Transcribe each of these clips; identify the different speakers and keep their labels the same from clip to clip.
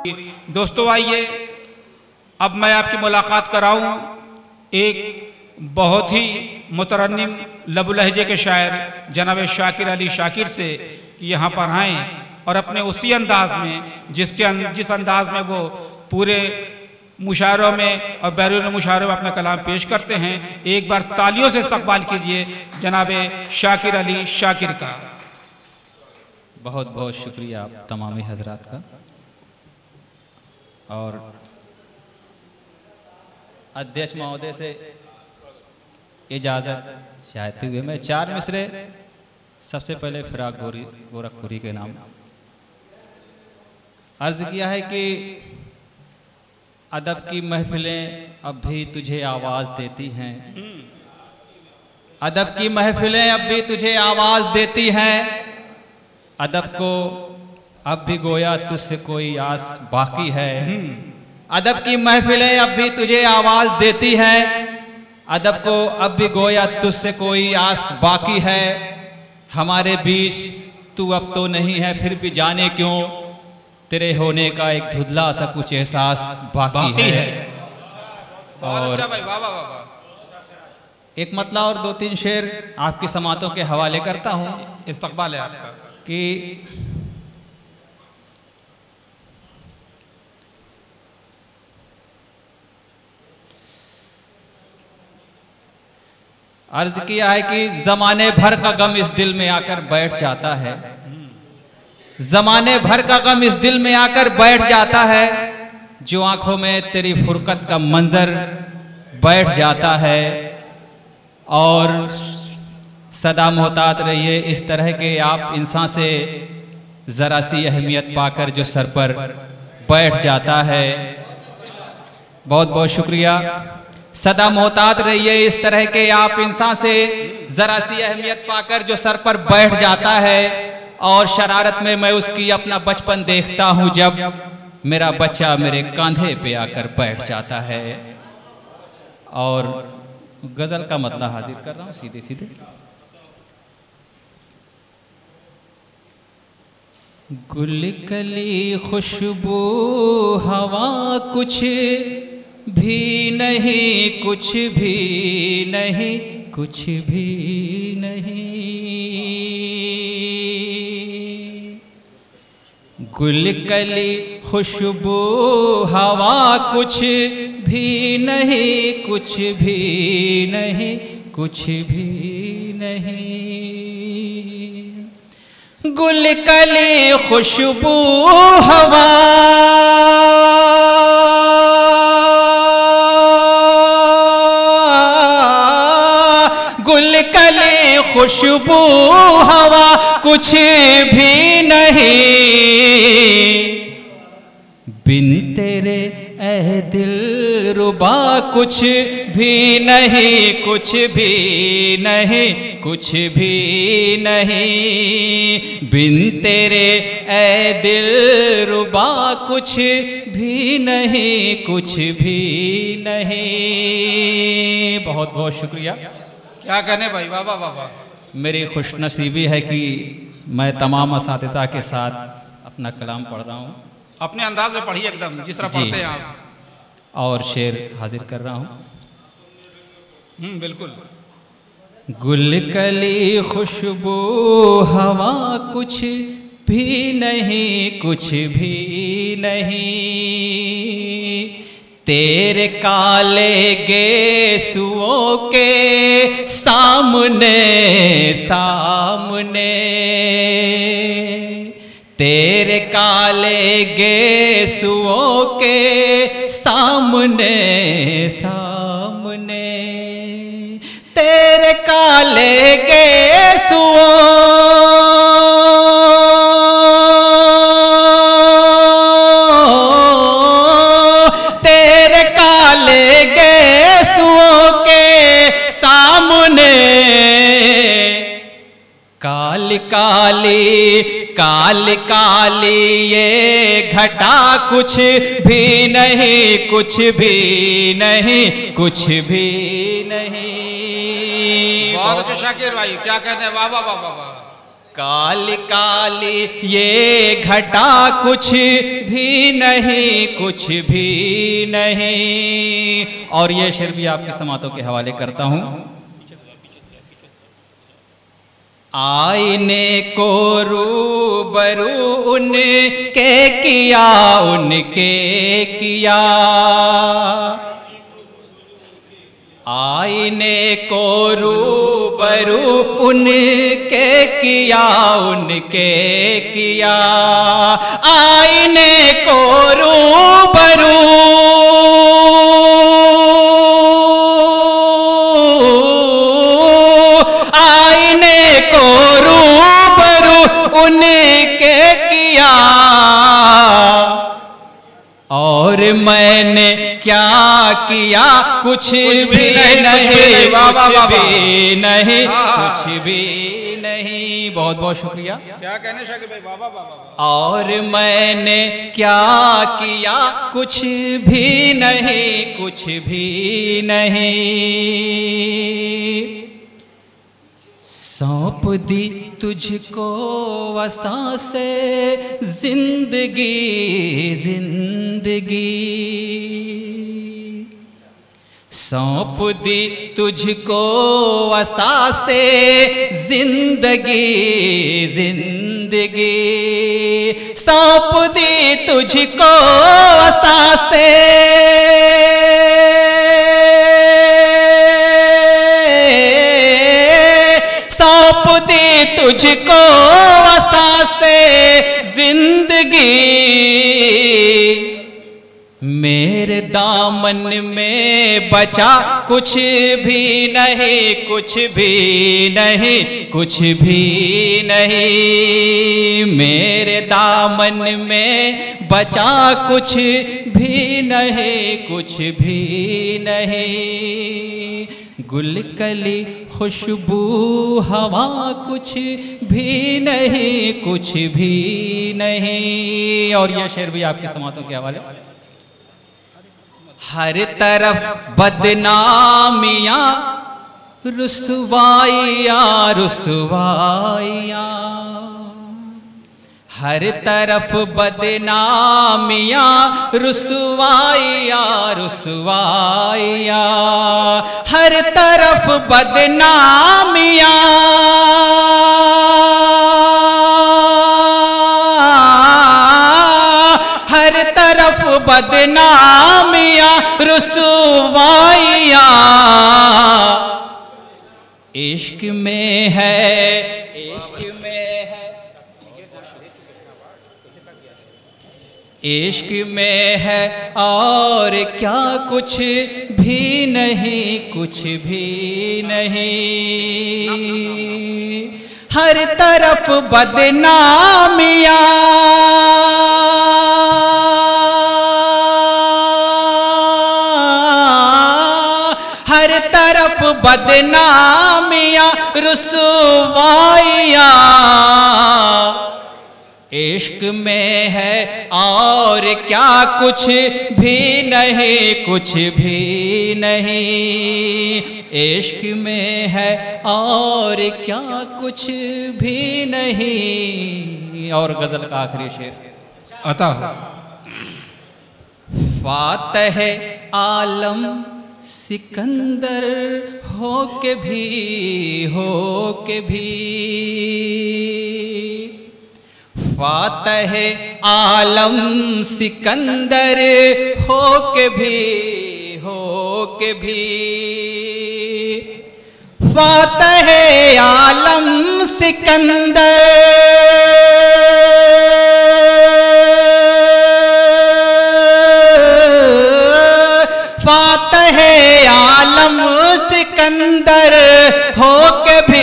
Speaker 1: दोस्तों आइए अब मैं आपकी मुलाकात कराऊं एक बहुत ही मुतरन्निम लबु लहजे के शायर जनाब शाकिर अली शाकिर से कि यहाँ पर आएँ और अपने उसी अंदाज में जिस अंदाज में वो पूरे मुशायरों में और बैरून मुशायरों में अपना कलाम पेश करते हैं। एक बार तालियों से इस्तकबाल कीजिए जनाब शाकिर अली शाकिर का।
Speaker 2: बहुत बहुत शुक्रिया आप तमामी हजरात का। और अध्यक्ष महोदय से इजाज़त चाहते हुए मैं 4 मिसरे सबसे पहले फिराक गोरखपुरी के नाम अर्ज किया है कि अदब की महफिलें अब भी तुझे आवाज़ देती हैं, अदब की महफिलें अब भी तुझे आवाज़ देती हैं, अदब को अब भी गोया तुझसे कोई आस बाकी है। अदब की महफिलें अब भी तुझे आवाज़ देती हैं, अदब को अब भी गोया तुझसे कोई आस बाकी है। हमारे बीच तू अब तो नहीं है फिर भी जाने क्यों तेरे होने का एक धुंधला सा कुछ एहसास बाकी है। और
Speaker 1: अच्छा भाई, वाह वाह वाह।
Speaker 2: एक मतला और 2-3 शेर आपकी समातों के हवाले करता हूँ।
Speaker 1: इस्तकबाल है आपका।
Speaker 2: कि अर्ज किया है कि जमाने भर का गम इस दिल में आकर बैठ जाता है, जमाने भर का गम इस दिल में आकर बैठ जाता है, जो आंखों में तेरी फुरकत का मंजर बैठ जाता है। और सदा मोहतात रहिए इस तरह के आप इंसान से जरा सी अहमियत पाकर जो सर पर बैठ जाता है। बहुत बहुत शुक्रिया। सदा मोहतात रहिए इस तरह के आप इंसान से जरा सी अहमियत पाकर जो सर पर बैठ जाता है। और शरारत में मैं उसकी अपना बचपन देखता हूँ जब मेरा बच्चा मेरे कंधे पे आकर बैठ जाता है। और गजल का मतलब हाजिर कर रहा हूँ सीधे सीधे। गुल कली खुशबू हवा कुछ भी नहीं, कुछ भी नहीं, कुछ भी नहीं। गुल कली खुशबू हवा कुछ भी नहीं, कुछ भी नहीं, कुछ भी नहीं। गुल कली खुशबू हवा गुल कली खुशबू हवा कुछ भी नहीं, बिन तेरे ऐ दिल रुबा कुछ भी नहीं, कुछ भी नहीं, कुछ भी नहीं। बिन तेरे ऐ दिल रुबा कुछ भी नहीं, कुछ भी नहीं। बहुत बहुत शुक्रिया।
Speaker 1: क्या कहने भाई, वाह वाह वाह वाह।
Speaker 2: मेरी खुशनसीबी है कि मैं तमाम असातिज़ा के साथ अपना कलाम पढ़ रहा हूँ।
Speaker 1: अपने अंदाज में पढ़िए एकदम जिस तरह पढ़ते हैं आप।
Speaker 2: और शेर हाजिर कर रहा हूँ।
Speaker 1: बिल्कुल।
Speaker 2: गुल कली खुशबू हवा कुछ भी नहीं, कुछ भी नहीं। तेरे काले गेसुओं के सामने सामने, तेरे काले गेसुओं के सामने सामने, तेरे काले गेसुओं तेरे काले गेसुओं के सामने, काली काली काली काली ये घटा कुछ भी नहीं, कुछ भी नहीं, कुछ भी नहीं।
Speaker 1: बहुत अच्छा शाकिर भाई, क्या कहने, वाह वाह वाह वाह।
Speaker 2: काली काली ये घटा कुछ भी नहीं, कुछ भी नहीं। और ये शेर भी आपके समातों के हवाले करता हूं। आईने को रूबरू उनके किया, उनके किया। आईने को रूबरू उनके किया, उनके किया। आईने को रूबरू उनके किया। और मैंने क्या किया, कुछ भी नहीं, कुछ भी नहीं, कुछ भी नहीं। बहुत बहुत शुक्रिया।
Speaker 1: क्या कहने शाकिर भाई, वाह वाह वाह।
Speaker 2: और मैंने क्या किया, कुछ भी नहीं, कुछ भी नहीं। सौंप दी तुझको वसा से जिंदगी, जिंदगी। सौंप दी तुझको वसा से जिंदगी, जिंदगी। सौंप दी तुझको वसा से तुझको वसा से जिंदगी। मेरे दामन में बचा कुछ भी नहीं, कुछ भी नहीं, कुछ भी नहीं। मेरे दामन में बचा कुछ भी नहीं, कुछ भी नहीं। गुलकली खुशबू हवा कुछ भी नहीं, कुछ भी नहीं। और यह शेर भी आपके समातों के हवाले। हर तरफ बदनामियां, रुसवाइयां, रुसवाइयां। हर तरफ बदनामियां, रुसवाइयां, रुसवाइयां। हर तरफ बदनामियां, हर तरफ बदनामियां, रुसवाइयां। इश्क में है, इश्क में है, इश्क में है और क्या कुछ भी नहीं, कुछ भी नहीं। हर तरफ बदनामियां, हर तरफ बदनामियां, रुसवाइयां। इश्क में है और क्या कुछ भी नहीं, कुछ भी नहीं। इश्क में है और क्या कुछ भी नहीं। और गजल का आखिरी शेर
Speaker 1: अता।
Speaker 2: फातह आलम सिकंदर हो के भी, हो के भी। फातह आलम सिकंदर हो के भी, हो के भी। फातह आलम सिकंदर, फातह आलम सिकंदर हो के भी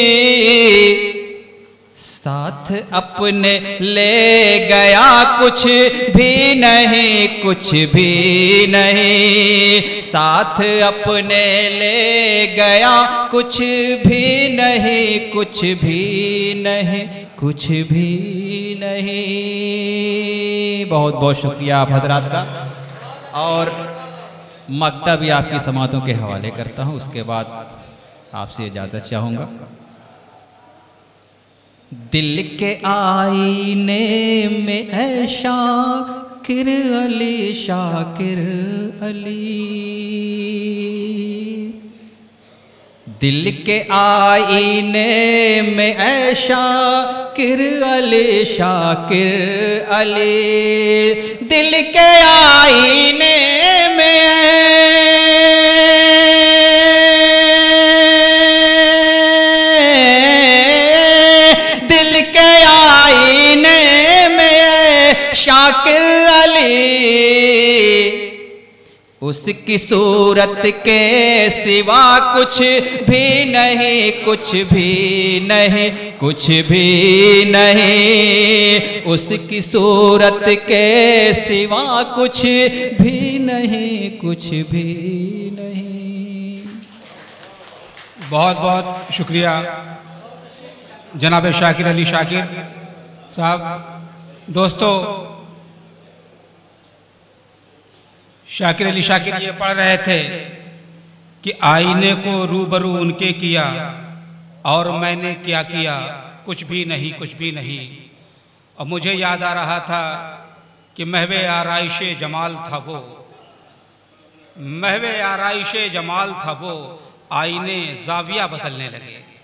Speaker 2: साथ अपने ले गया, कुछ भी नहीं, कुछ भी नहीं। साथ अपने ले गया, कुछ भी नहीं, कुछ भी नहीं, कुछ भी नहीं। बहुत बहुत शुक्रिया आप हजरात का। और मक्ता भी आपकी समातों के हवाले करता हूँ, उसके बाद आपसे इजाज़त चाहूँगा। दिल के आईने में ऐ शाकिर अली शाकिर अली, दिल के आईने में ऐ शाकिर अली शाकिर अली, दिल के आईने में शाकिर अली, उसकी सूरत के सिवा कुछ भी नहीं, कुछ भी नहीं, कुछ भी नहीं, उसकी सूरत के सिवा कुछ भी नहीं, कुछ भी नहीं।
Speaker 1: बहुत बहुत शुक्रिया जनाब शाकिर अली शाकिर साहब। दोस्तों, शाकिर अली शाकिर ये पढ़ रहे थे कि आईने को रूबरू उनके किया और मैंने क्या किया, कुछ भी नहीं, कुछ भी नहीं। और मुझे याद आ रहा था कि महवे आराइशे जमाल था वो, महवे आराइशे जमाल था वो, आईने जाविया बदलने लगे।